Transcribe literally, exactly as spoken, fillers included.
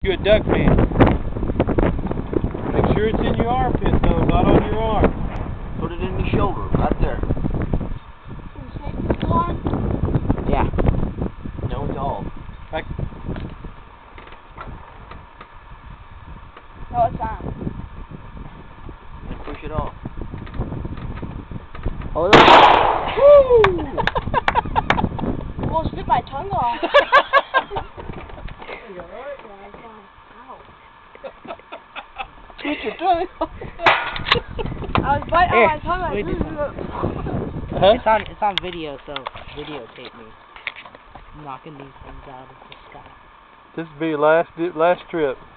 Good duck man. Make sure it's in your armpit though, not on your arm. Put it in your shoulder, right there. Yeah. No dog. Like, No, it's on. Push it off. Hold on. Woo! Almost bit my tongue off. Get your tongue off. I was biting Here, on my tongue like wait, this. Huh? It's on. It's on video, so videotape me knocking these things out of the sky. This will be your last last trip.